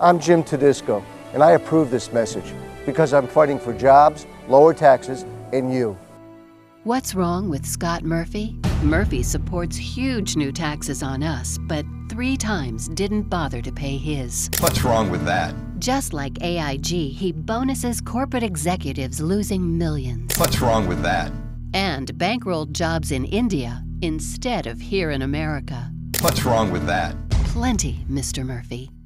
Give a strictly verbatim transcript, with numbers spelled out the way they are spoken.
I'm Jim Tedisco, and I approve this message because I'm fighting for jobs, lower taxes, and you. What's wrong with Scott Murphy? Murphy supports huge new taxes on us, but three times didn't bother to pay his. What's wrong with that? Just like A I G, he bonuses corporate executives losing millions. What's wrong with that? And bankrolled jobs in India instead of here in America. What's wrong with that? Plenty, Mister Murphy.